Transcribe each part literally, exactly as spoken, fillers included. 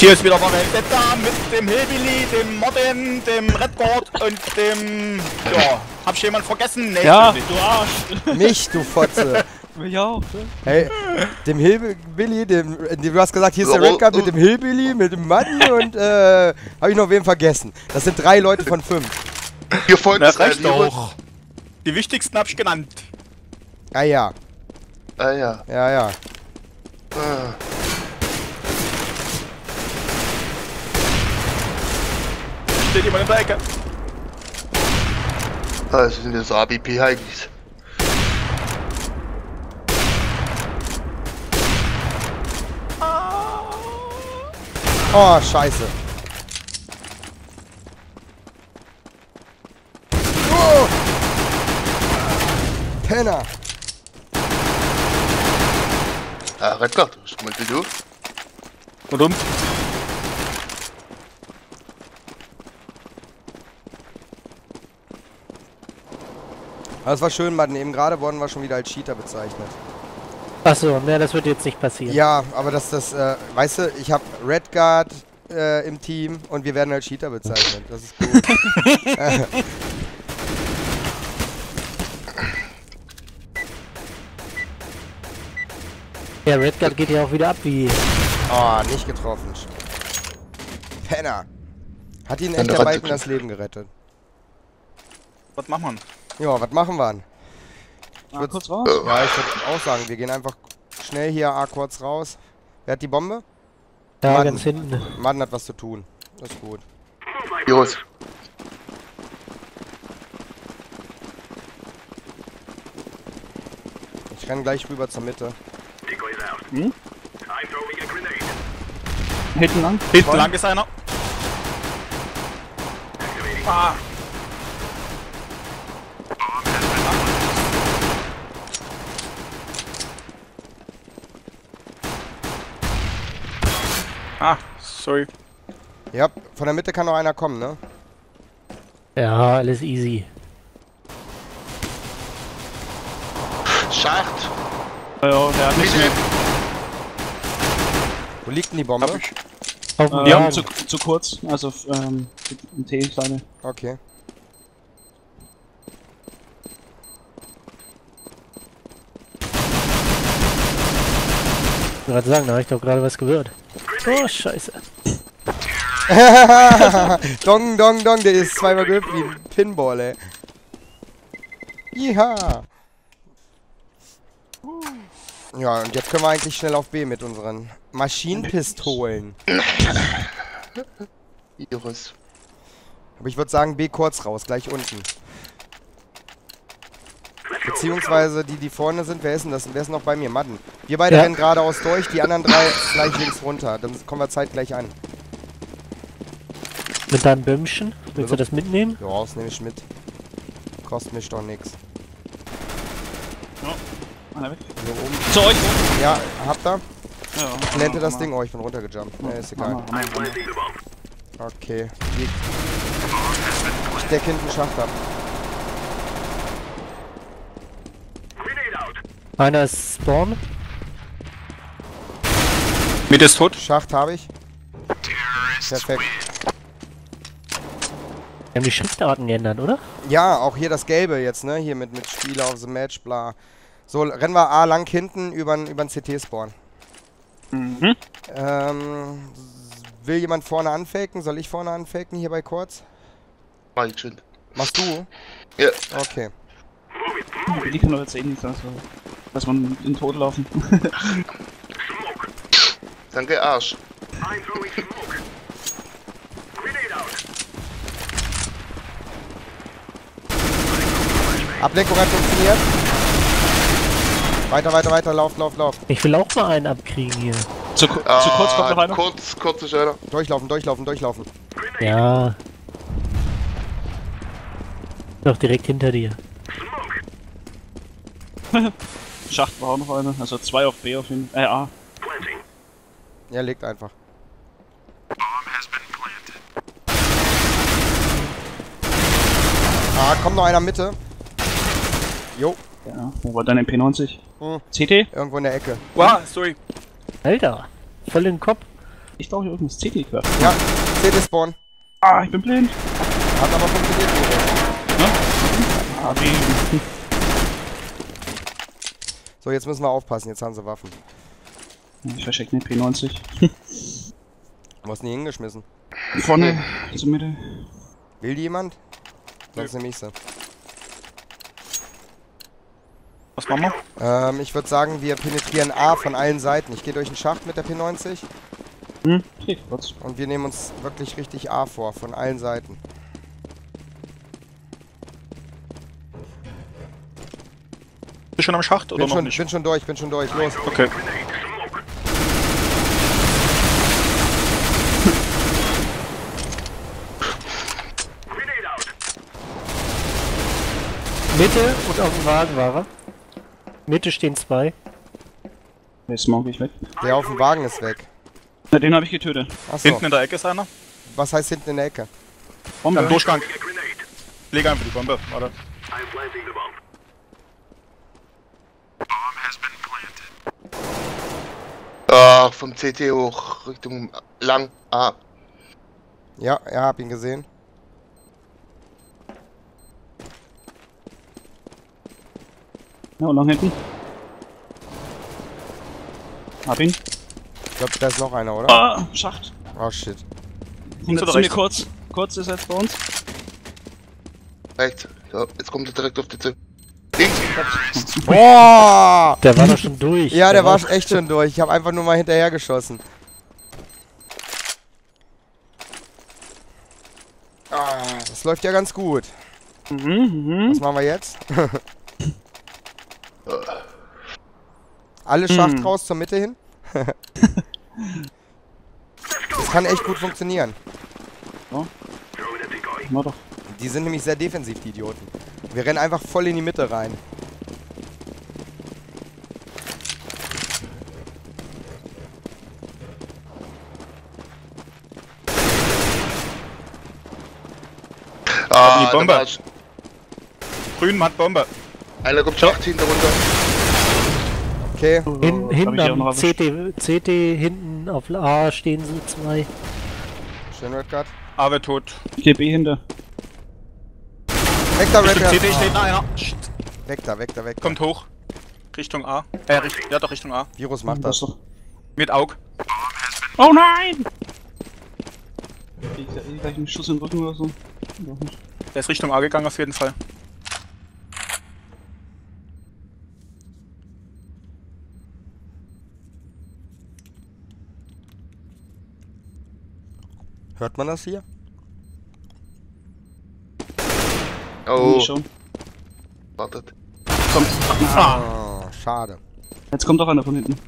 Hier ist wieder verwendet da mit dem Hillbilly, dem Modern, dem Redguard und dem... Ja, hab ich jemand vergessen? Nee, ja, du Arsch. Mich, du Fotze. Mich auch. Hey, dem Hillbilly, dem, du hast gesagt, hier ist der Redguard mit dem Hillbilly, mit dem Mann und äh, hab ich noch wen vergessen. Das sind drei Leute von fünf. Hier folgt das reicht doch. Die wichtigsten hab ich genannt. Ah ja. Ah ja. Ja, ja. Ah. Steht jemand in der Ecke. Das sind jetzt A B P-Heigis. Oh, scheiße. Oh! Penner. Ah, Redguard, was meinst du? Und um? Das war schön, Mann. Eben gerade wurden wir schon wieder als Cheater bezeichnet. Achso, ne, das wird jetzt nicht passieren. Ja, aber dass das, äh, weißt du, ich habe Redguard äh, im Team und wir werden als Cheater bezeichnet. Das ist gut. Ja, Redguard geht ja auch wieder ab wie... Oh, nicht getroffen. Penner. Hat ihn echt der Balken das Leben gerettet. Was machen wir? Ja, was machen wir? Ich ah, kurz raus? Ja, ich würde auch sagen, wir gehen einfach schnell hier A kurz raus. Wer hat die Bombe? Ja, Madden. ganz hinten. Madden hat was zu tun. Das ist gut. Jos. Ich renne gleich rüber zur Mitte. Hm? Hinten lang? Hinten lang ist einer. Ah. Ah, sorry. Ja, von der Mitte kann noch einer kommen, ne? Ja, alles easy. Schacht. Ja, der hat nicht mehr. Wo liegt denn die Bombe? Hab ich. Auf dem Äh, Wagen. zu, zu kurz, also ähm, ein T, kleine. Okay. Ich wollte gerade sagen, da habe ich doch gerade was gehört. Oh, scheiße. Dong, dong, dong, der ist zweimal gehüpft wie ein Pinball, ey. Jiha. Ja, und jetzt können wir eigentlich schnell auf B mit unseren Maschinenpistolen. Iris. Aber ich würde sagen, B kurz raus, gleich unten. Beziehungsweise die, die vorne sind, wer ist denn das? Wer ist noch bei mir? Madden. Wir beide Ja. rennen geradeaus durch, die anderen drei gleich links runter. Dann kommen wir zeitgleich an. Mit deinem Bömmchen? Willst Also- du das mitnehmen? Ja, das nehme ich mit. Kostet mich doch nix. Einer weg. So oben. Zu euch! Ja, habt ihr? Ja. Blende das Ding. Oh, ich bin runtergejumpt. Ne, ist egal. Hammer, Hammer, Hammer. Okay. Liegt. Ich deck hinten Schacht ab. Einer ist Spawn. Mit ist tot. Schacht habe ich. Perfekt. Wir haben die Schriftarten geändert, oder? Ja, auch hier das Gelbe jetzt, ne? Hier mit, mit Spieler of the Match, bla. So, rennen wir A lang hinten über den C T-Spawn. Mhm. Ähm, will jemand vorne anfaken? Soll ich vorne anfaken hier bei Kurz? Mach ich schon. Machst du? Ja. Okay. Die kann doch jetzt eh nicht, also, dass man in den Tod laufen. Danke, Arsch. Ablenkung hat funktioniert. Weiter, weiter, weiter, lauf, lauf, lauf. Ich will auch mal einen abkriegen hier. Zu, ku Ah, zu kurz kommt noch einer. Kurz, kurz ist einer. Durchlaufen, durchlaufen, durchlaufen. Ja. Doch direkt hinter dir. Schacht war auch noch einer, also zwei auf B auf jeden Fall. Äh, A. Er legt einfach. Ah, kommt noch einer Mitte. Jo. Ja, wo war dein M P neunzig? Hm. C T? Irgendwo in der Ecke. Wow, sorry. Alter, voll in den Kopf. Ich brauche hier irgendwas C T-Quer. Ja, C T Spawn. Ah, ich bin blind. Hat aber funktioniert. Ah, wie. So, jetzt müssen wir aufpassen, jetzt haben sie Waffen. Ich verstecke eine P neunzig. Wo hast du nie hingeschmissen? Vorne, zur Mitte. Will die jemand? Sonst nehme ich sie. Was machen wir? Ähm, ich würde sagen, wir penetrieren A von allen Seiten. Ich gehe durch den Schacht mit der P neunzig Hm, okay, kurz. und wir nehmen uns wirklich richtig A vor, von allen Seiten. Bist du schon am Schacht oder Bin noch schon, nicht? bin schon durch, bin schon durch. Los. Okay. Mitte und auf dem Wagen war er. Mitte stehen zwei. Jetzt smoke ich weg. Der auf dem Wagen ist weg. Na, den habe ich getötet. Achso, Hinten in der Ecke ist einer. was heißt hinten in der Ecke? Bombe. Am Durchgang. Leg einfach die Bombe. Warte. Ah, vom C T hoch, Richtung lang. Ah, Ja, ja, hab ihn gesehen. Ja, und lang hinten. Hab ihn. Ich glaube, da ist noch einer, oder? Ah, Schacht. Oh shit. Hinter oder zu mir rechts? kurz. Kurz ist jetzt bei uns. rechts. So, jetzt kommt er direkt auf die zu. Links. Boah! Der war doch schon durch. Ja, der war echt schon durch. Ich habe einfach nur mal hinterher geschossen. Ah, das läuft ja ganz gut. Mhm, Was machen wir jetzt? Alle Schacht Hm. raus zur Mitte hin. Das kann echt gut funktionieren. mhm. Na doch. Die sind nämlich sehr defensiv, die Idioten. Wir rennen einfach voll in die Mitte rein. Ah, die Bombe. da war's. Grün hat Bombe. Einer kommt Schacht hinter runter. Okay. Hin, Hab hinten ich auch noch am C T, C T, hinten auf A stehen sie zwei. Schön, Redguard. A wird tot. Ich geh B hinter. Weg da, Richtung C T Redguard. steht noch einer. Shit. Weg da, weg da, weg da. Kommt hoch. Richtung A. Äh, Richtung, ja doch, Richtung A. Virus macht Das das. doch. Mit Aug. Oh nein! Ich krieg gleich einen Schuss in den Rücken oder so. Doch nicht. Der ist Richtung A gegangen auf jeden Fall. Hört man das hier? Oh, Nee, schon. wartet. Kommt. Ah. Oh, schade. Jetzt kommt doch einer von hinten.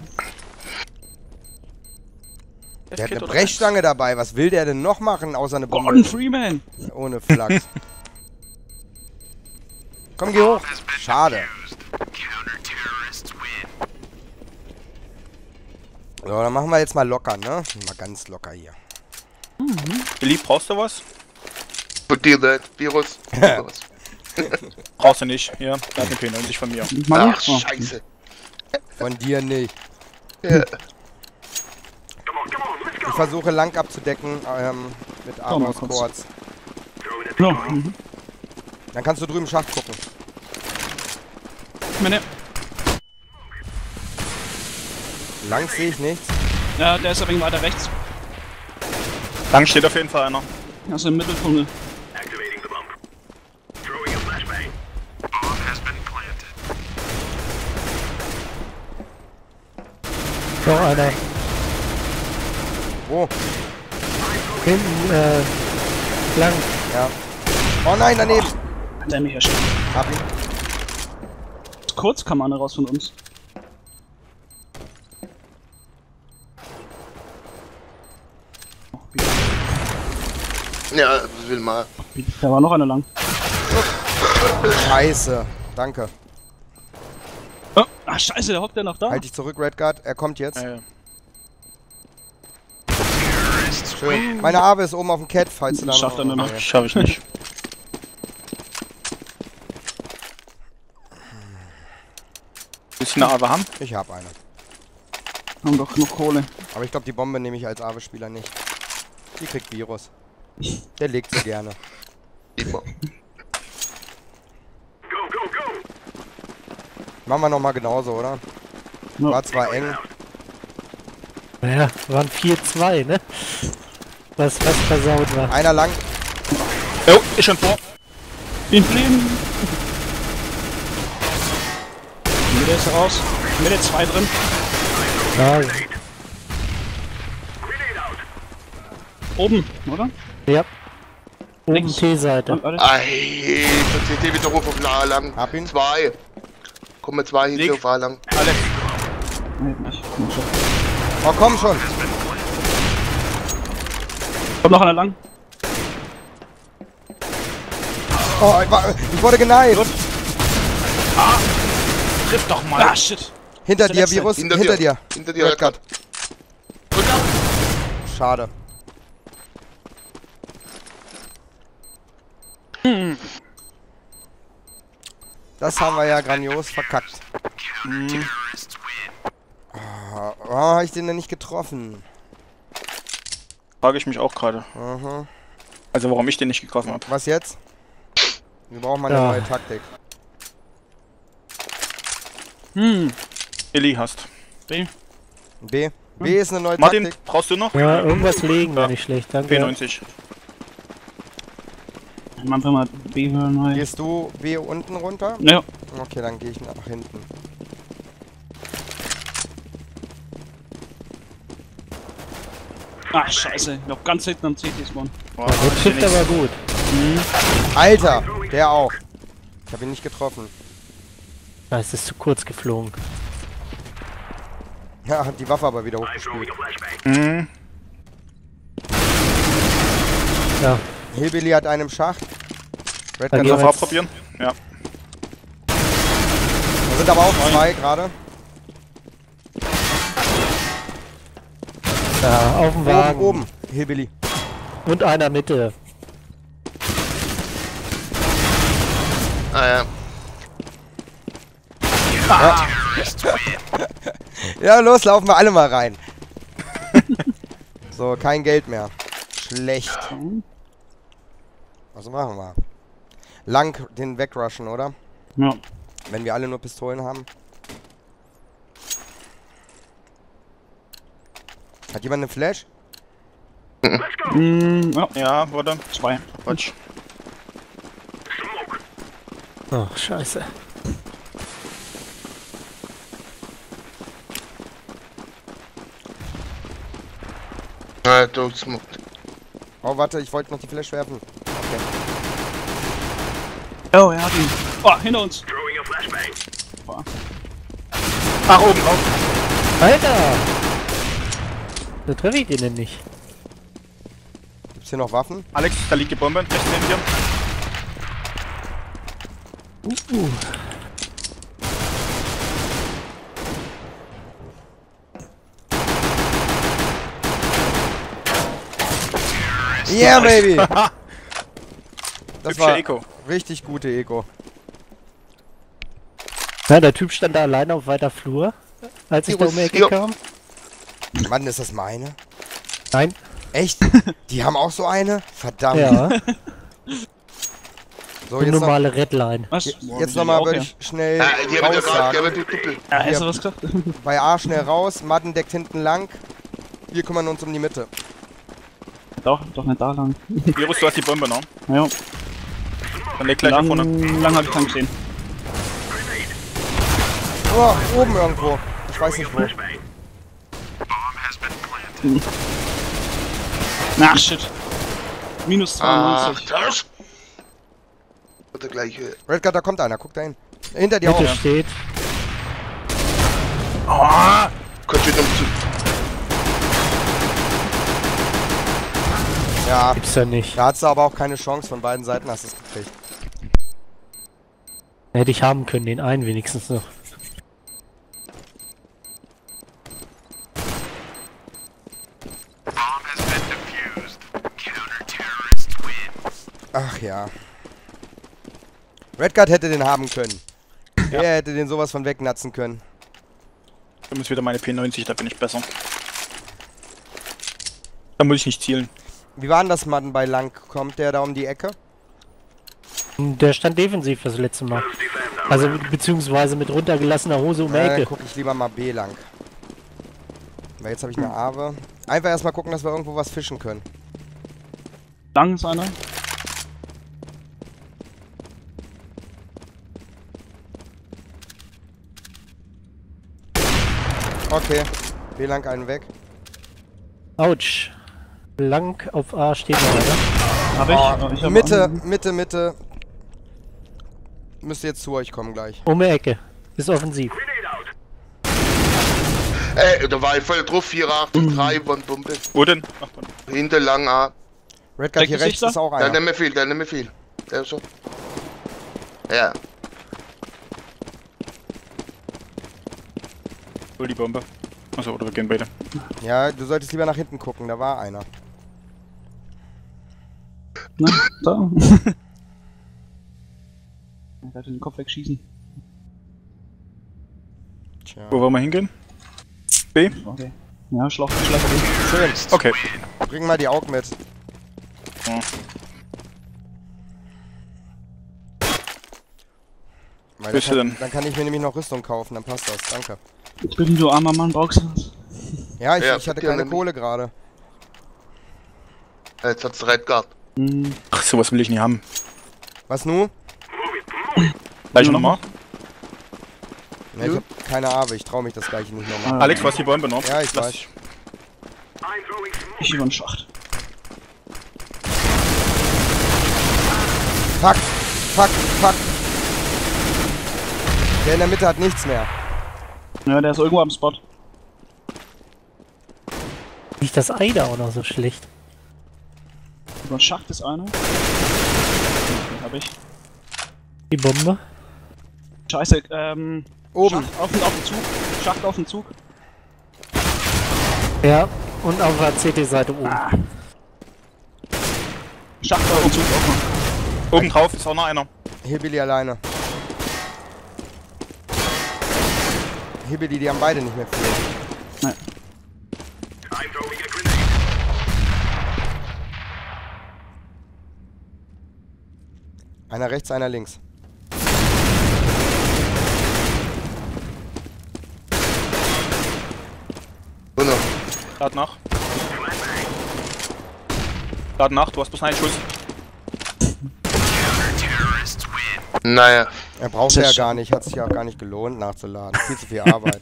Der hat eine Brechstange dabei. Was will der denn noch machen, außer eine Bombe? Gordon Freeman! Ohne Flachs. Komm, geh hoch. Schade. So, dann machen wir jetzt mal locker, ne? Mal ganz locker hier. Billy, brauchst du was? Von dir, der Virus. Was? Brauchst du nicht. Hier, da hat eine P neunzig von mir. Mann? Ach, Oh. scheiße. Von dir nicht. Ja. Ich versuche lang abzudecken ähm, mit Oh, mal Armor kurz. Squads. Ja, mhm. Dann kannst du drüben Schacht gucken. Meine. Lang sehe ich nichts. Ja, der ist ein wenig weiter rechts. Lang steht auf jeden Fall einer. Also im Mitteltunnel. Noch einer. Wo? Hinten, äh, lang. Ja. Oh nein, daneben. Hat er mich erschreckt. Hab ihn. Kurz kam einer raus von uns. Oh, wie- Ja, das will mal. wie- Da war noch einer lang. Scheiße. Danke. Oh, ach scheiße, der hockt ja noch da. Halt dich zurück, Redguard. Er kommt jetzt. Äh, Schön. Meine Arbe ist oben auf dem Cat, falls du Das dann... schafft er nicht mehr. ach, schaff ich nicht. Willst du eine A W haben? Ich hab eine. Haben doch noch Kohle. Aber ich glaube, die Bombe nehme ich als A W E-Spieler nicht. Die kriegt Virus. Der legt sie gerne. Immer. Machen wir nochmal genauso, oder? Ja. War zwar eng. Naja, waren vier zwei, ne? Was was versaut war. Einer lang. Jo, ist schon vor. Den Fliegen! Mitte ist raus. Mitte zwei drin. Ja, Oben, oder? ja. Oben Links. T-Seite. Und alles. Ei, der C T wieder hoch auf A lang. Hab ihn. Zwei. Kommen zwei hinter Leg. auf A lang. Alex, Nee, nicht. Nicht so. Oh, komm schon. Kommt noch einer lang. Oh, ich, war, ich wurde geneift. triff doch mal. Ah, shit. Hinter Der dir, letzte. Virus. Hinter, Hinter dir. dir. Hinter dir, Red Card. Rückert. Schade. Das haben wir ja grandios verkackt. Hm. Oh, warum habe ich den denn nicht getroffen? Frage ich mich auch gerade. Mhm. Also warum ich den nicht getroffen habe. Was jetzt? Wir brauchen mal eine Ja. neue Taktik. Hm. Elli hast. B. B. B ist eine neue Martin, Taktik. brauchst du noch? Ja, irgendwas legen wäre nicht schlecht, danke. P neunzig. Man will mal B hören neu. Gehst du B unten runter? Ja. Okay, dann gehe ich nach hinten. Ach, scheiße. Ich glaub ganz hinten am C T-Spawn. Boah, Der ich trifft nix. aber gut. Alter, der auch. Ich habe ihn nicht getroffen. Ah, es ist zu kurz geflogen. Ja, hat die Waffe aber wieder hochgespült. Mhm. Ja, Hillbilly hat einen im Schacht. Red Da Gun gehen Kannst wir du jetzt- probieren? Ja. Da sind aber auch zwei gerade. da, auf dem Oben, Wagen. oben. Hillbilly. Und einer Mitte. Ah ja. Ja, los, laufen wir alle mal rein. So, kein Geld mehr. Schlecht. Was machen wir? Lang den wegrushen, oder? Ja. Wenn wir alle nur Pistolen haben. Hat jemand eine Flash? Hm, ja. Ja, warte. Zwei. Quatsch. Ach, scheiße. Ah, du smoke. Oh, warte, ich wollte noch die Flash werfen. Okay. Oh, er hat ihn. Oh, hinter uns. Ach, oben drauf. Alter! Da treffe ich den denn nicht. Gibt's hier noch Waffen? Alex, da liegt die Bombe. Rechts neben dir. Uh, uh. Yeah, baby! Das Hübscher war Eco. richtig gute Eco. Ja, der Typ stand da alleine auf weiter Flur, als ich da um die Ecke Ja. kam. Mann, ist das meine? Nein. Echt? Die haben auch so eine? Verdammt. Ja, So, eine jetzt, noch, normale Redline. Was? jetzt nochmal würde ich schnell Ah, die haben ja raus gerade, die sagen. haben die Doppel. Ja, hast du was gesagt? Bei A schnell raus, Madden deckt hinten lang. Wir kümmern uns um die Mitte. Doch, doch nicht da lang. Virus, du hast die Bombe noch. Ja. Dann leg gleich nach vorne. Lang, lang hab ich keinen gesehen. Oh, oben irgendwo. Ich weiß nicht wo. Na, shit. Minus Ach, zweiundneunzig. das. Der gleiche. Redguard, da kommt einer. Guck da hin. Hinter dir auch. Mitte steht. Kommt wieder um zu. Ja, Gibt's ja nicht. da hast du aber auch keine Chance. Von beiden Seiten hast du es gekriegt. Hätte ich haben können, den einen wenigstens noch. Ach ja. Redguard hätte den haben können. Er hätte den sowas von wegnatzen können. Ich muss wieder meine P neunzig, da bin ich besser. Da muss ich nicht zielen. Wie war denn das, Madden, bei Lang? Kommt der da um die Ecke? Der stand defensiv das letzte Mal. Also beziehungsweise mit runtergelassener Hose um die Äh, Ecke. guck ich lieber mal B lang. Weil jetzt habe ich eine Awe. Einfach erstmal gucken, dass wir irgendwo was fischen können. Lang ist einer. Okay. B lang einen weg. Autsch. Lang auf A steht noch einer. Hab ich. Oh, Oh, ich hab Mitte, einen. Mitte, Mitte. Müsste jetzt zu euch kommen gleich. Um die Ecke. Ist offensiv. Ey, da war ich voll drauf, vier acht drei von Pumpe. Wo denn? Ach, Mann. Hinter lang A. Red Guard hier rechts Gesichter? ist auch Der einer. nimmt mir viel, der nimmt mir viel. Der ist so. Ja. Hol die Bombe. Achso, oder wir gehen beide. Ja, du solltest lieber nach hinten gucken, da war einer. Na, da. Ich werde den Kopf wegschießen. Tja. Wo wollen wir hingehen? B? Okay. Ja, Schlauch, Schlauch. Schön. Okay. Bring mal die Aug mit. Ja. Weil Bist dann, du kann, denn? dann kann ich mir nämlich noch Rüstung kaufen, dann passt das. Danke. Ich bin du armer Mann, brauchst du was? Ja, ich, Ja, ich hatte ja, keine nämlich. Kohle gerade. Jetzt hat's Red Guard. Hm. Ach, sowas will ich nicht haben. Was nu? Gleich Mhm. nochmal. Ja, ich hab keine Ahnung, ich trau mich das gleiche nicht nochmal. Alex, du hast die Bombe noch. Ja, ich Lass- weiß. Ich über den Schacht. Fuck, fuck, fuck. Der in der Mitte hat nichts mehr. Ja, der ist irgendwo am Spot. Nicht das Ei da auch noch so schlecht. Über den Schacht ist einer. Den hab ich. Die Bombe. Scheiße, ähm. Oben. Schacht auf den, auf den Zug. Schacht auf den Zug. Ja, und auf der C T-Seite oben. Schacht auf den Zug aufmachen. Oben drauf ist auch noch einer. Hillbilly alleine. Hillbilly, die haben beide nicht mehr viel. Nein. Einer rechts, einer links. Und noch. Lad nach. Lad nach, du hast bloß einen Schuss. Naja. Er brauchte ja gar nicht, hat sich ja auch gar nicht gelohnt nachzuladen. Viel zu viel Arbeit.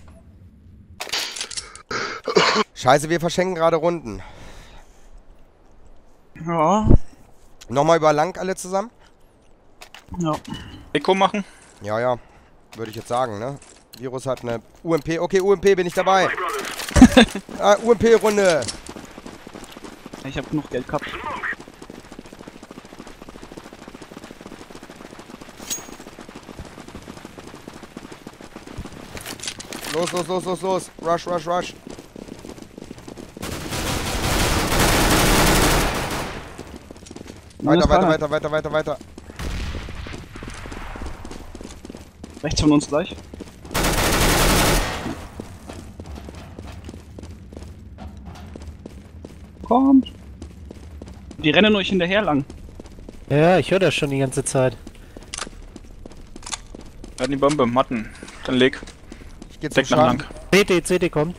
Scheiße, wir verschenken gerade Runden. Ja. Nochmal über lang alle zusammen? Ja. Echo machen. Ja, ja. Würde ich jetzt sagen, ne? Virus hat eine U M P. Okay, U M P bin ich dabei. ah, U M P-Runde. Ich hab genug Geld gehabt. Los, los, los, los, los. Rush, rush, rush. Weiter, weiter, weiter, weiter, weiter, weiter. Rechts von uns gleich. Kommt. Die rennen euch hinterher lang. Ja, ich höre das schon die ganze Zeit. Wir hatten die Bombe, Matten. Dann leg. Ich geh zum Deck nach Schaden. lang. C T, C T kommt.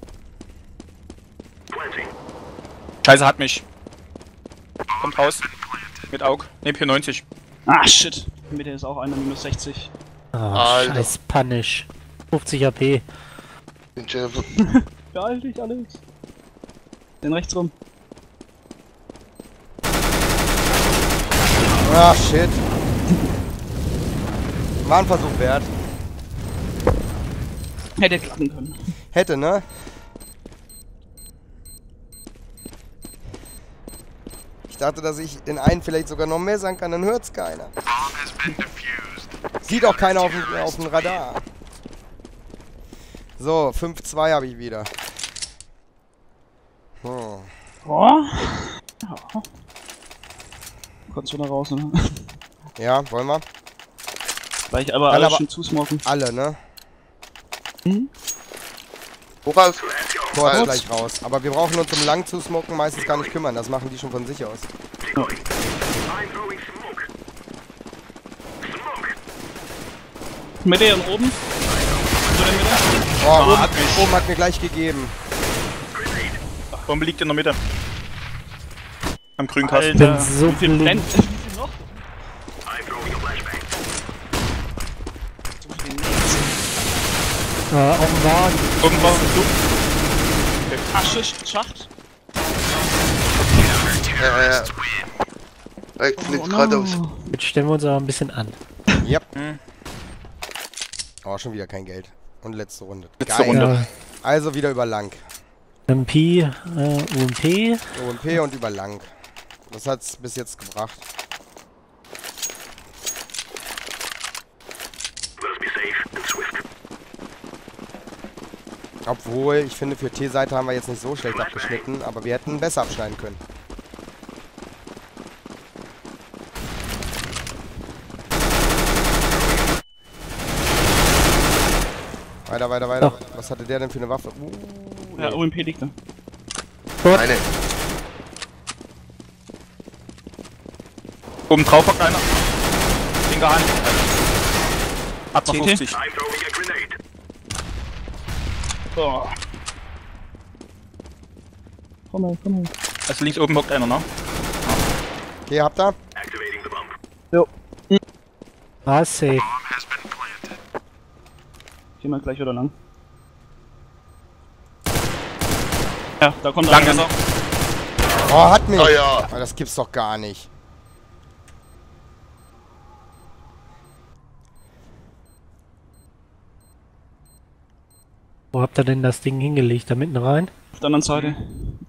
Scheiße, hat mich. Kommt raus. Mit Aug. Ne, P neunzig. Ah, shit. In der Mitte ist auch einer, minus sechzig. Ah, Alter. scheiß Punish. fünfzig A P. Den Chef. Beeil dich, Alex. Den rechts rum. Ah, shit. War ein Versuch wert. Hätte klappen können. Hätte, ne? Ich dachte, dass ich den einen vielleicht sogar noch messern kann, dann hört's keiner. Sieht auch keiner auf dem, auf dem Radar. So, fünf zwei habe ich wieder. Hm. Boah. Ja. Kurz wieder raus, ne? Ja, wollen wir? Weil ich aber Kann alles aber- schon zusmoken. Alle, ne? Mhm. Woraus? Kurz Als- gleich raus. Aber wir brauchen uns um lang zu smoken meistens gar nicht kümmern. Das machen die schon von sich aus. Mitte und oben. Zu der Mitte. Oh, oben, hat mich. oben hat mir gleich gegeben. Bombe liegt in der Mitte. Am grünen Kasten. Ich bin so Wie viel blind. brennt? Wie viel noch? Äh, auf dem Wagen. Oben war du. Ach, Schicht, Schacht. Ja, ja. Rechts, links, geradeaus. Jetzt stellen wir uns aber ein bisschen an. Yep. Hm. Oh, schon wieder kein Geld. Und letzte Runde. Letzte Geil. Runde. Ja, Also wieder über lang. M P, äh, U M P. O M P und über lang. Das hat's bis jetzt gebracht. Obwohl, ich finde, für T-Seite haben wir jetzt nicht so schlecht abgeschnitten, aber wir hätten besser abschneiden können. Weiter, weiter, weiter. Ach. Was hatte der denn für eine Waffe? Uh, Ja, nee. O M P liegt da. Eine. Oben drauf hockt einer. Linke Hand. Hat noch C T? fünfzig. Oh. Komm mal, komm mal. Also links oben hockt einer, ne? Okay, habt ihr? Jo. Ah, safe. Gehen wir gleich wieder lang. Ja, da kommt Lang einer. ist er. Oh, hat mich! Ah ja. Ah, das gibt's doch gar nicht. Wo habt ihr denn das Ding hingelegt? Da mitten rein? Auf der anderen Seite.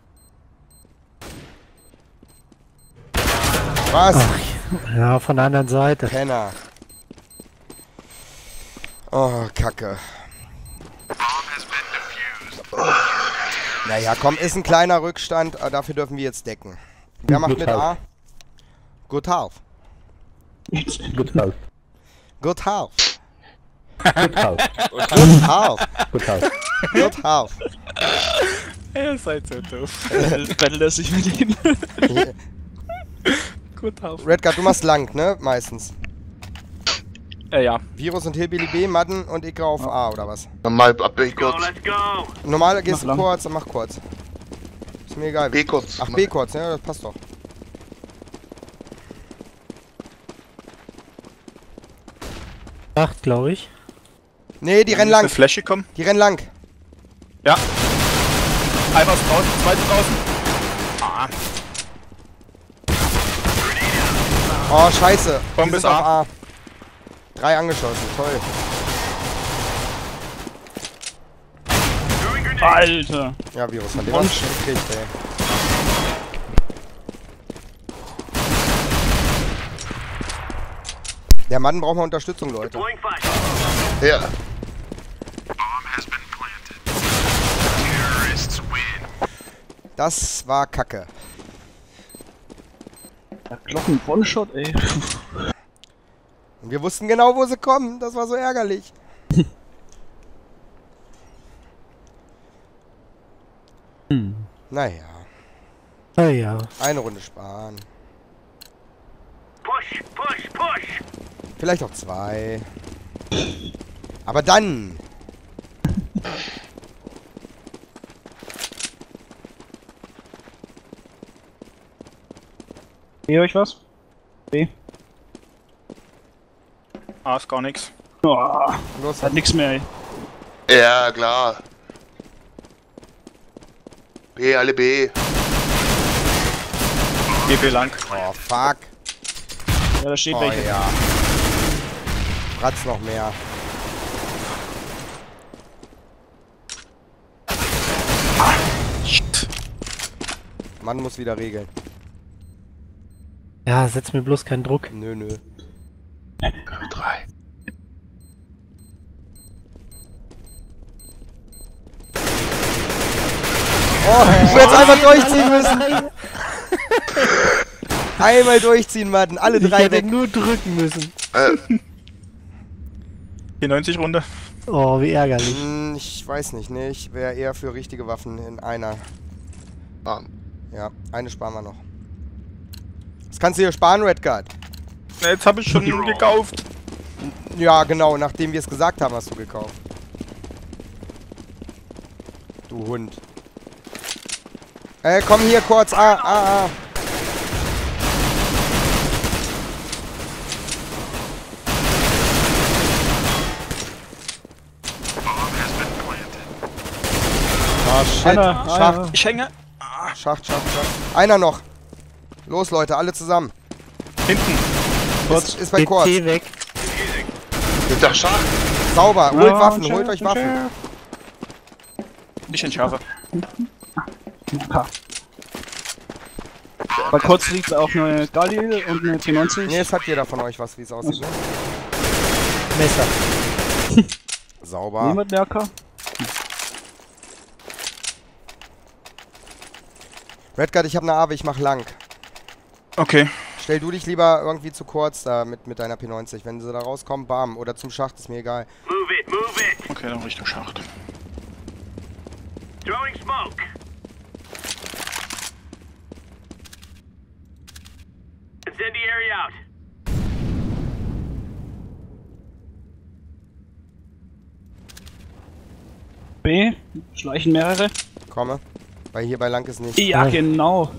Was? Ja, von der anderen Seite. Penner. Oh, Kacke. Naja, komm, ist ein kleiner Rückstand, aber dafür dürfen wir jetzt decken. Wer macht Gut mit A? Good half. Gut halb. Good half. Gut halb. Good half. Gut halb. Good half. Ihr seid so doof. Battle er sich mit ihm. Gut auf. Redguard, du machst lang, ne? Meistens. Äh, ja. Virus und Hillbilly B, Madden und Ica auf A, oder was? Normal ab B kurz. Normal gehst du Mach lang. kurz, dann mach kurz. Ist mir egal. B kurz. Ach, B kurz, ja, das passt doch. Acht, glaube ich. Nee, die rennen lang. Eine Flasche kommen. Die rennen lang. Ja. Einer ist draußen, zweiter draußen. Ah. Oh, scheiße. Die Bombe sind ist auf A. A. Drei angeschossen, toll. Alter. Ja, Virus, von dem Und- hast du schon gekriegt, ey. Der Mann braucht mal Unterstützung, Leute. Ja. Das war Kacke. Der Glocken One-Shot, ey. Und wir wussten genau, wo sie kommen. Das war so ärgerlich. Naja, Ah ja. eine Runde sparen. Vielleicht auch zwei. Aber dann. Sehe euch was? B. Ah, ist gar nichts. Oh, Los, hat nix mehr, ey. Ja, klar. B, alle B. B B lang. oh, fuck. Ja, da steht Oh welche. ja. Ratz noch mehr. Shit. Mann muss wieder regeln. Ja, setz mir bloß keinen Druck. Nö, nö. Drei. Oh, ich will jetzt einfach durchziehen müssen. Einmal durchziehen, Mann. Alle Ich drei hätte weg. nur drücken müssen. Äh, P neunzig Runde. Oh, wie ärgerlich. Hm, ich weiß nicht, ne? Ich wäre eher für richtige Waffen in einer. Ah, Ja, eine sparen wir noch. Das kannst du hier sparen, Redguard. Na, jetzt habe ich schon gekauft. Ja, genau, nachdem wir es gesagt haben, hast du gekauft. Du Hund. Äh, komm hier kurz. Ah, ah, ah. Ah, shit. Einer, Schacht, einer. Ich hänge. Schacht, Schacht, Schacht. Einer noch. Los, Leute, alle zusammen. Hinten. Ist, ist bei B Kurz. T weg. mit der Schacht. Sauber. Holt Ja, Waffen, schön, holt euch schön, Waffen. schön. Ich entschärfe. Ha. Bei Kurz liegt auch eine Galil und eine T neunzig. Ne, jetzt hat jeder von euch was, wie es aussieht. Ne? Messer. Sauber. Niemand Merker. Redguard, ich habe eine Awe, ich mach lang. Okay. Stell du dich lieber irgendwie zu kurz da mit, mit deiner P neunzig. Wenn sie da rauskommen, bam. Oder zum Schacht, ist mir egal. Okay, dann Richtung Schacht. Throwing smoke. Incendiary out. B. Schleichen mehrere. Komme. Weil hier bei lang ist nicht. Ja, Ja. genau.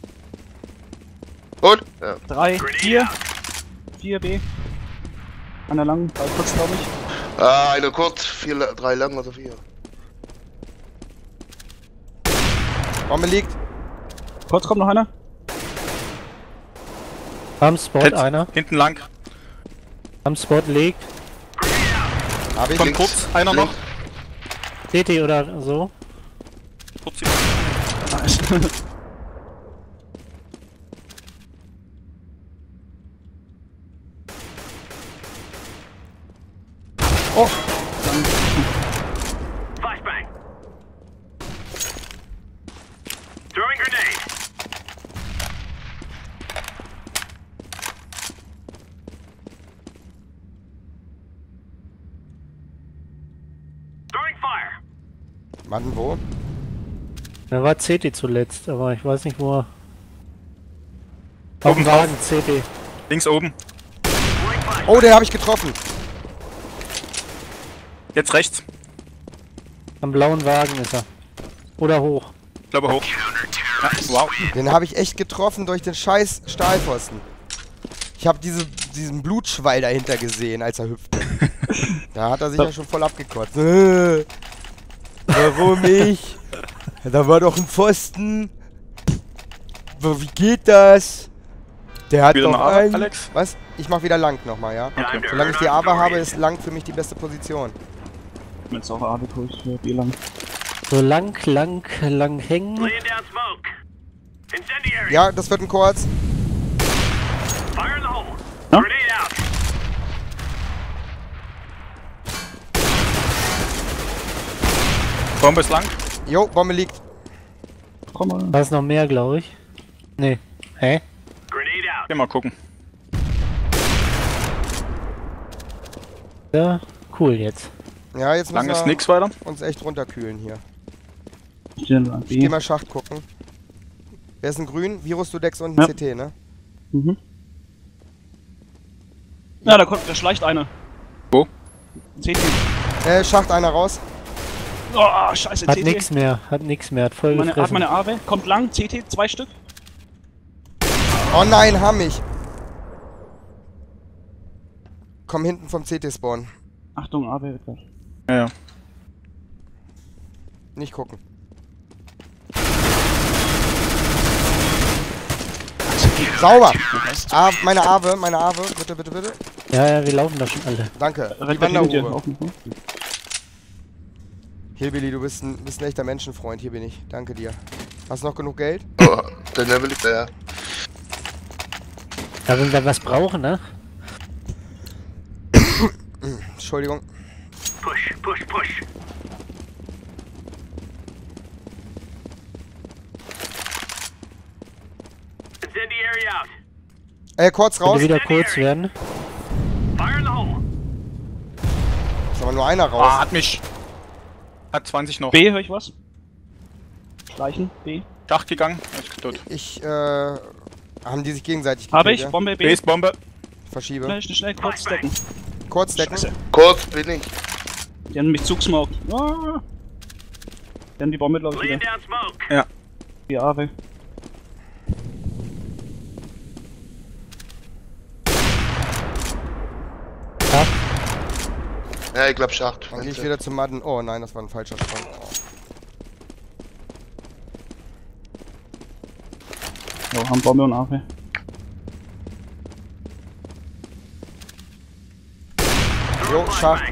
Und? Ja. Drei, vier. Vier B. Einer lang, drei kurz, glaube ich. Ah, eine kurz, vier, la- drei lang oder vier. Bombe liegt. Kurz kommt noch einer. Am Spot Hit. einer. Hinten lang. Am Spot liegt. Hab ich. Von Links, kurz. Einer noch. links. T T oder so. Kurz. Nice. Oh, Flashbang. Throwing grenade. Throwing fire. Mann, wo? Da war C T zuletzt, aber ich weiß nicht wo er. Auf Oben dem Wagen C T. Links oben. Throwing flash. Oh, den habe ich getroffen. Jetzt rechts. Am blauen Wagen ist er. Oder hoch. Ich glaube hoch. Ja, wow. Den habe ich echt getroffen durch den scheiß Stahlpfosten. Ich habe diese, diesen Blutschwall dahinter gesehen, als er hüpfte. Da hat er sich ja schon voll abgekotzt. Äh, warum ich? Da war doch ein Pfosten. Wo- Wie geht das? Der hat Wieder doch eine Awe, einen... Alex? Was? Ich mach wieder lang nochmal, ja? Time to Solange ich die earn Awe our habe, stories. ist lang für mich die beste Position. Jetzt auch A B durch für B lang. So lang, lang, lang hängen. Laying down smoke. Incendiary. Ja, das wird ein Kurz. Fire in the hole. Huh? Grenade out. Bombe ist lang. Jo, Bombe liegt. Komm mal. Da ist noch mehr, glaube ich. Nee. Hä? Grenade out. Geh mal gucken. Ja, cool jetzt. Ja, jetzt müssen Lang ist wir nix weiter. uns echt runterkühlen hier. Hier lang Ich geh B. mal Schacht gucken. Wer ist ein Grün? Virus, du Dex und ein Ja. C T, ne? Mhm. Ja, da kommt, da schleicht einer. Wo? C T. Äh, Schacht einer raus. Oh, scheiße, Hat C T. nix mehr, hat nix mehr, hat voll Meine, hat gefressen. meine A W. Kommt lang, C T, zwei Stück. Oh nein, haben mich. Komm hinten vom C T-Spawn. Achtung, A W. Ja, ja. Nicht gucken. Sauber! Ah, meine Awe, meine Awe. Bitte, bitte, bitte. Ja, ja, wir laufen da schon alle. Danke. Die Rennt hinter dir. Wanderhure. Auf mich, ne? Hillbilly, du bist ein, bist ein echter Menschenfreund. Hier bin ich. Danke dir. Hast du noch genug Geld? Oh, der Level liegt da. Ja, wenn wir was brauchen, ne? Entschuldigung. Push, push, push. Incendiary out. Äh, kurz raus. Könnte wieder kurz werden. Fire in the hole. Aber nur einer Ah, raus. hat mich. Hat zwanzig noch. B, höre ich was? Schleichen, B. Schacht gegangen. Ist tot. Ich, äh... Haben die sich gegenseitig Habe gekillt, ich, ja? Bombe B. Base Bombe. Verschiebe. Schnell, schnell, schnell, kurz decken. Kurz decken. Scheiße. Kurz bin ich. Die haben mich zugesmoked. Ah. Die haben die Bombe, glaube ich, Laying wieder. down smoke. Die A W. Ja, ich glaub Schacht. Dann gehe ich wieder zum Madden. Oh nein, das war ein falscher Sprung. Oh. So, haben Bombe und A W. Jo, Schacht.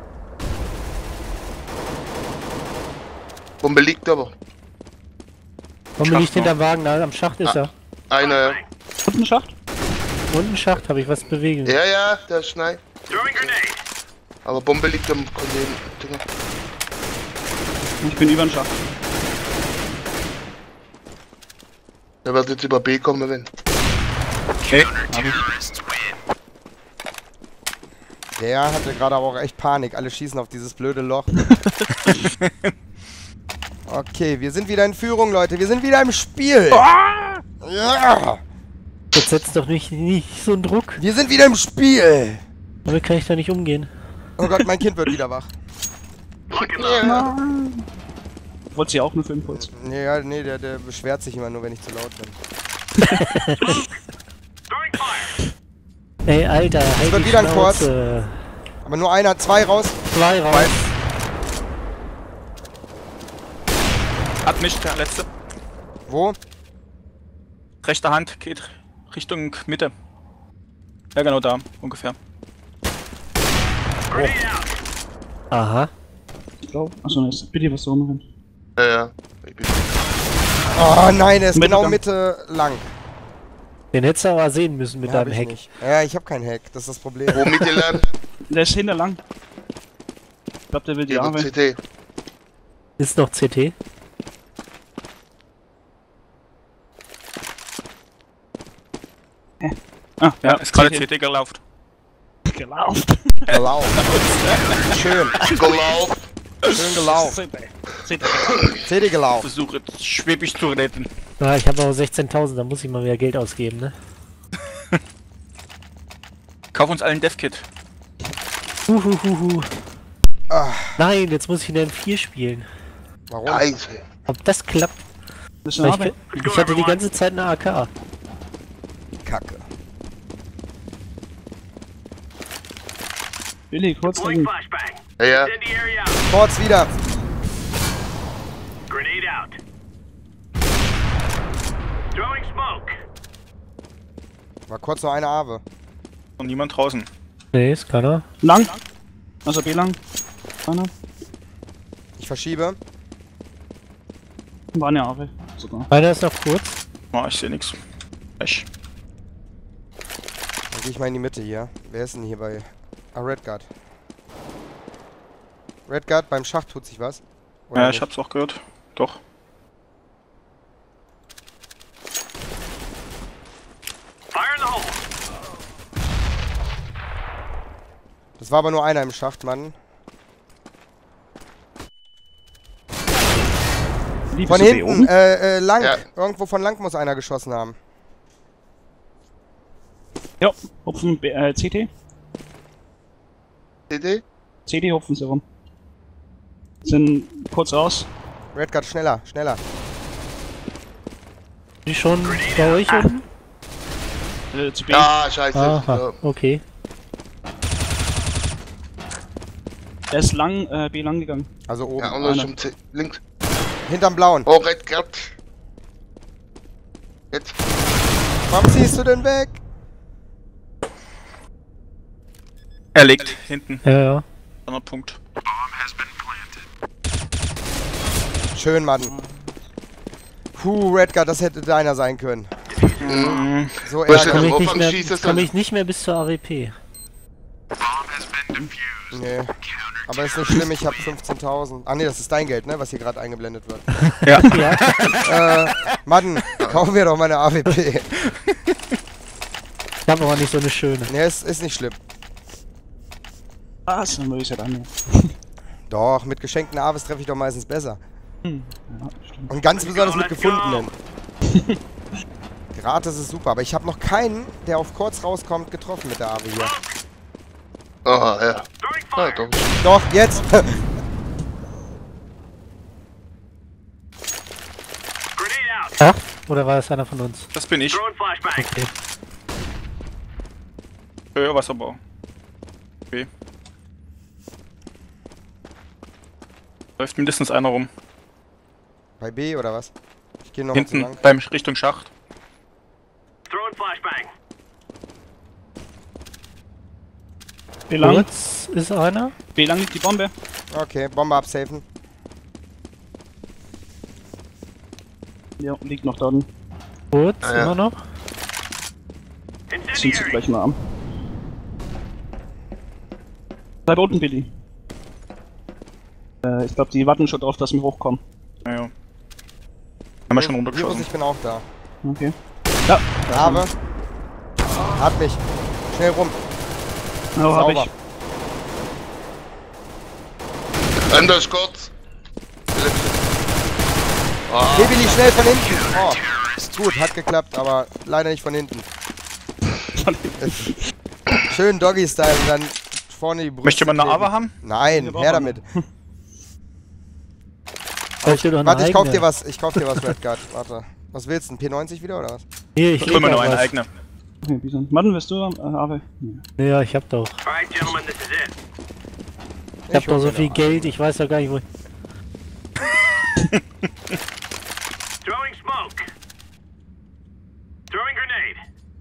Bombe liegt aber. Bombe Schacht liegt hinterm Wagen, da am Schacht ist er. Einer. Unten Schacht? Unten Schacht, habe ich was bewegen. Ja, ja, der ist nein. Throwing grenade. Aber Bombe liegt am Kollegen. Dinger. Ich bin über den Schacht. Der wird jetzt über B kommen, wenn. Okay. Der hatte gerade aber auch echt Panik. Alle schießen auf dieses blöde Loch. Okay, wir sind wieder in Führung, Leute. Wir sind wieder im Spiel. Ja. Jetzt setzt doch nicht, nicht so einen Druck. Wir sind wieder im Spiel. Damit kann ich da nicht umgehen. Oh Gott, mein Kind wird wieder wach. Ja. Wollte sie auch nur für Impuls. Nee, ja, nee, der, der beschwert sich immer nur, wenn ich zu laut bin. Throwing fire. Ey, Alter, halt wird die wieder ein Schnauze. Aber nur einer, zwei raus. Zwei raus. Hat mich der letzte. Wo? Rechte Hand geht Richtung Mitte. Ja, genau da, ungefähr. Grenade out. Aha. Ich glaube. Achso, ne, ist bitte was so rumrennen. Ja, ja. Ich bin Oh nein, er ist genau Mittelgang. Mitte lang. Den hättest du aber sehen müssen mit Ja, hab deinem ich Heck. nicht. Ja, ich hab keinen Hack, das ist das Problem. wo mitgelernt. Der ist hinterlang. Ich glaube, der will die A Über W. C T. Ist noch C T. Ah, Ja, ja, ist gerade C T. C T gelaufen. gelaufen. Gelaufen. Schön. Gelauf. Schön gelaufen. C T. C D gelaufen. Versuche jetzt schwäbisch zu retten. Ja, ich habe auch sechzehntausend, da muss ich mal wieder Geld ausgeben, ne? Kauf uns allen Dev-Kit. Huhuhuhu. Ah, Nein, jetzt muss ich in der M vier spielen. warum? Scheiße. Ob das klappt? Das ist Weil eine A W. Ich, ich hatte die ganze Zeit eine A K. Kacke. Billy, kurz Deploying dagegen. flashbang. Ja, ja. Incendiary out. Kurz wieder. Grenade out. Throwing smoke. War kurz noch eine Ave. Und niemand draußen. Nee, ist keiner. Lang. Also B lang. Einer. Ich verschiebe. War eine A W. Sogar. Einer ist noch kurz. Oh, ich sehe nichts. Echt. Dann gehe ich mal in die Mitte hier. Wer ist denn hier bei... Ah, Redguard. Redguard, beim Schacht tut sich was. Oder Ja, nicht? ich hab's auch gehört. Doch. Fire in the hole. Das war aber nur einer im Schacht, Mann. Liebst Von du B hinten, oben? äh, äh, lang. Ja. Irgendwo von lang muss einer geschossen haben. Ja, Hupfen B, äh, C T. C T? C T hupfen sie rum. Sind kurz raus. Redguard, schneller, schneller. Die schon bei euch oben? Äh, zu B. Ja, scheiße. Aha, Ja. okay. Er ist lang, äh, B lang gegangen. Also oben. Ja, und dann einer. zum C. Links. Hinterm blauen. Oh, Red Guard. Jetzt. Warum ziehst du denn weg? Er liegt hinten. Ja, ja. Anderer Punkt. Schön, Mann. Puh, Redguard, das hätte deiner sein können. Mhm. So Was ist Komm ärgerlich. ich, Wovon nicht mehr, schießt das komm denn? ich nicht mehr bis zur A W P. Nee. Aber ist nicht schlimm, ich hab fünfzehntausend. Ah ne, das ist dein Geld, ne, was hier gerade eingeblendet wird. Ja. Ja, äh, Madden, kaufen wir doch mal eine A W P. ich hab aber nicht so eine schöne. Ne, ist, ist nicht schlimm. Was? Dann würde ich ja dann nicht. Doch, mit geschenkten Aves treffe ich doch meistens besser. Ja, stimmt. Und ganz besonders mit gefundenen. Gratis ist super, aber ich habe noch keinen, der auf kurz rauskommt, getroffen mit der Ave hier. Ah, ja. Throwing Ah, fire. doch. Doch, jetzt! Grenade out. Ja? Oder war es einer von uns? Das bin ich. Throwing flashbang. Okay. Höhe Wasserbau. Okay. Läuft mindestens einer rum. Bei B oder was? Ich gehe nochmal zu Hinten lang. beim Richtung Schacht. Throwing flashbang. Wie lang? Kurz ist einer. Wie lang liegt die Bombe? Okay, Bombe absafen. Ja, liegt noch da. Dann Kurz Ah, ja. immer noch. ziehen sie Incendiary. gleich mal an. Bleib unten, Billy. Äh, ich glaube, die warten schon drauf, dass wir hochkommen. Naja. Haben wir schon Virus, runtergeschossen. ich bin auch da. Okay. Ja, Ave. Hat mich. Schnell rum. oh, hab Sauber. ich. Anders kurz. Ah, Hebeli schnell von hinten. Oh. Gut, hat geklappt, aber leider nicht von hinten. Schön Doggy-Style und dann vorne die Brust. Möchte man eine Ava haben? Nein, Ja, her brauchen damit. Braucht ihr doch eine Warte, ich kauf eigene? dir was. Ich kauf dir was, Redguard. Warte. Was willst du? Ein P neunzig wieder oder was? Nee, ich Ich hol mir leg nur auch eine was. eigene. Okay, Bison. Martin, willst du? Äh, Ave? Nee. Ja, ich hab doch. Alright, gentlemen, this is it. Ich hab hol doch so mir viel noch Geld, ich weiß doch gar nicht wo. Throwing smoke. Throwing grenade.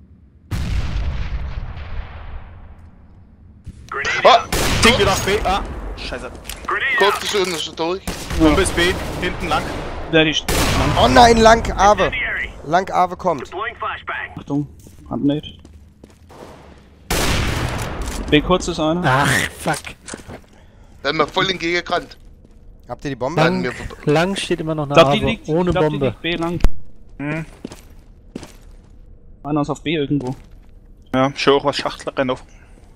Grenade ah, out. Ding wieder auf B. Ah, scheiße. Grenade kurz out. ist schon ist schon durch. Bombe ist B, hinten lang. Ja, die st- Oh nein, lang Ave. Incendiary. Lang Ave kommt. Deploying flashbang. Achtung, Handnate. B kurz ist einer. Ach, fuck. Da haben wir voll entgegengerannt. Habt ihr die Bombe? Dann- Lang, lang steht immer noch Ich eine glaub, die Ave, liegt, ohne ich glaub, die Bombe. liegt B lang. Hm. Einer ist auf B irgendwo. Ja, schau auch was Schachtler rennt auf.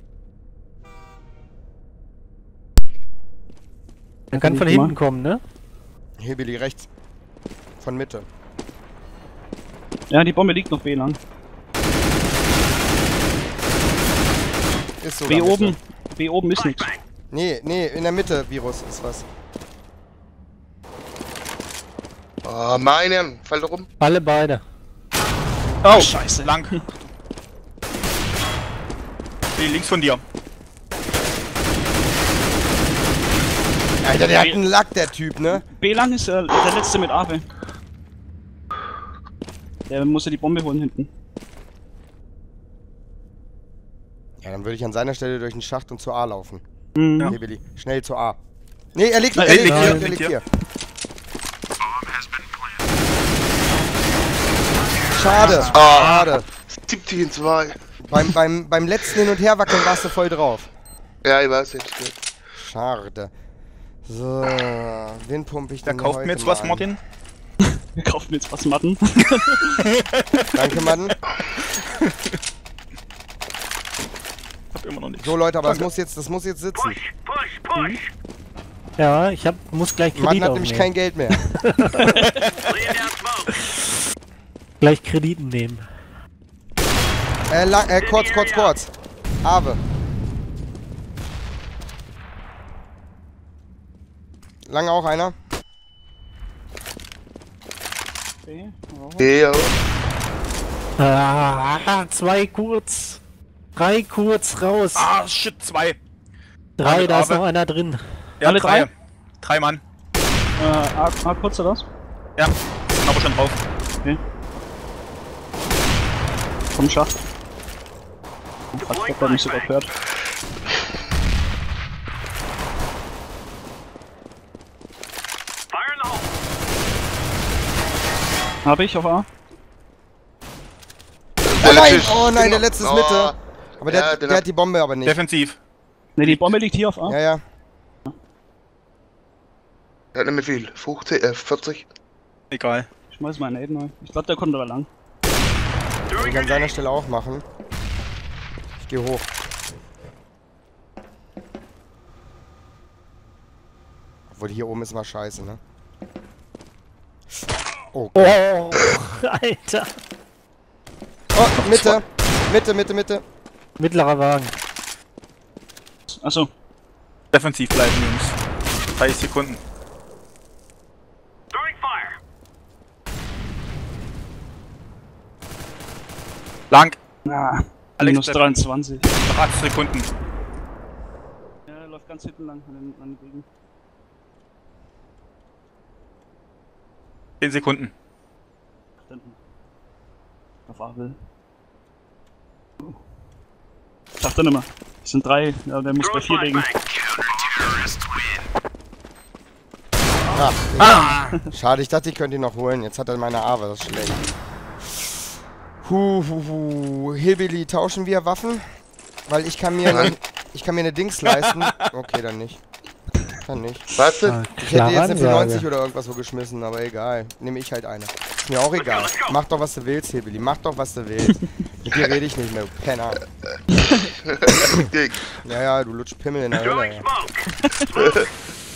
Man kann von Liegt hinten mal. kommen, ne? Hebeli rechts. Von Mitte. Ja, die Bombe liegt noch B lang. Ist so. B oben. B oben ist nichts. Flashbang. Nee, nee, in der Mitte, Virus, ist was. Ah, meinen. Fall da rum. Alle beide. Oh, scheiße. Lang. B links von dir. Alter, der hat einen Lack, der Typ, ne? B lang ist äh, der letzte mit Ave. Der muss ja die Bombe holen hinten. Ja, dann würde ich an seiner Stelle durch den Schacht und zur A laufen. Mhm. Ja. Hebeli, schnell zur A. Nee, er liegt, Nein, er er liegt liegt hier, hier, er liegt liegt hier. hier. Schade, schade. siebzehn zwei. Beim, beim, beim letzten Hin- und Herwackeln warst du voll drauf. Ja, ich weiß jetzt nicht. Schade. So, wen pumpe ich Wer denn kauft heute mir jetzt mal was, an? Martin? Wir kaufen jetzt was Matten. Danke, Mann. Hab immer noch nichts. So, Leute, aber das muss jetzt, das muss jetzt sitzen. Push, push, push. Ja, ich hab, muss gleich Mann Kredit hat nämlich kein aufnehmen. Geld mehr. Laying down smoke. Gleich Krediten nehmen. Äh, lang, äh, kurz, kurz, kurz. Ave. Lang auch einer? B. Ja. Ah, zwei kurz. Drei kurz raus. Ah, shit, zwei. Drei, mit da ist Ave. noch einer drin. Ja, Alle drei. drei? Drei Mann. Äh, A, A kurz oder was? Ja, sind aber schon drauf. Okay. Vom Schacht. Hat Pepper nicht sogar gehört. Fire in the hole. Habe ich auf A? Oh nein, oh nein, der letzte ist Mitte. Aber der, Ja, der, den hat hab- die Bombe aber nicht. Defensiv. Ne, die Bombe liegt hier auf A. Ja, ja. Er hat nicht mehr viel. fünfzig, äh, vierzig. Egal. Ich schmeiß mal einen Aiden neu. Ich glaube, der kommt da lang. Will Throwing ich an seiner grenade. Stelle auch machen. Ich gehe hoch. Obwohl hier oben ist mal scheiße, ne? Oh, Oh, Alter. oh Mitte! Mitte, Mitte, Mitte! Mittlerer Wagen. Achso. Defensiv bleiben, Jungs. dreißig Sekunden. Throwing fire. Lang. Ah, Alex minus bleibt- dreiundzwanzig. Noch acht Sekunden. Ja, er läuft ganz hinten lang an den, an den Wegen. zehn Sekunden. Da hinten. Auf A will. Schafft er nimmer. Es sind drei, ja, der muss bei Throwing vier legen. flashbang. Ah, schade, ich dachte, ich könnte ihn noch holen. Jetzt hat er meine Ava, das ist schlecht. Hu, hu, hu. Hillbilly, tauschen wir Waffen? Weil ich kann mir, Nein. ich kann mir eine Dings leisten. Okay, dann nicht. Dann nicht. Warte. Ah, Ich hätte jetzt eine P neunzig Ansage. oder irgendwas so geschmissen, aber egal. Nehme ich halt eine. Ist mir auch egal. Mach doch, was du willst, Hillbilly. Mach doch, was du willst. Mit dir rede ich nicht mehr, du Penner. Dick. Ja, ja, du lutsch Pimmel in der Hölle. Throwing Ja. smoke.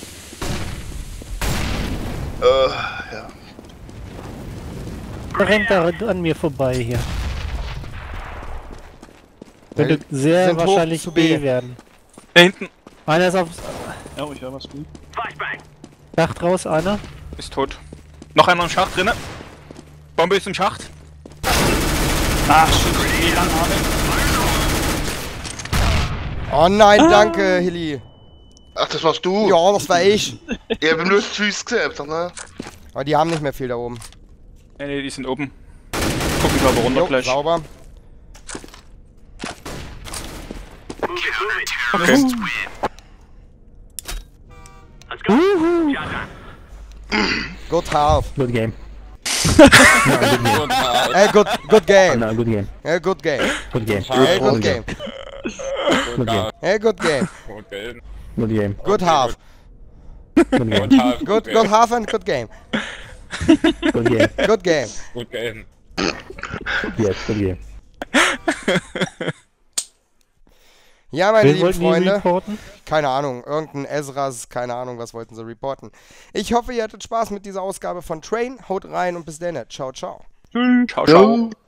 Äh, ja. Rennt da an mir vorbei hier. Könnte Ja, sehr sind hoch wahrscheinlich zu B. B werden. Da hinten Einer ist aufs Ja, oh, ich höre was gut. Flashbang. Dach draus, einer. ist tot. Noch einer im Schacht drinne. Bombe ist im Schacht. Ah, shit, wie lang habe ich? Oh nein, danke, Hilly. Ach, das warst du? Ja, das war ich. Ich hab nur das Füße gesehen, ne? Aber die haben nicht mehr viel da oben. Nee, nee, die sind oben. Gucken wir aber runter Jo, gleich. sauber. Move it, move it. Okay. Let's go. Shot down. Good half. Good game. Hey, good, good game. No, good game. Hey, good game. Good game. Hey, good game. Good game. Hey, good game. Good game. Good half. Good game. Good, good half and good game. Good game. Good game. Yes, good game. Ja, meine Wen lieben wollten die Freunde. reporten? Keine Ahnung, irgendein Ezras, keine Ahnung, was wollten sie reporten. Ich hoffe, ihr hattet Spaß mit dieser Ausgabe von Train. Haut rein und bis dann. Ciao, ciao. Ciao, ciao.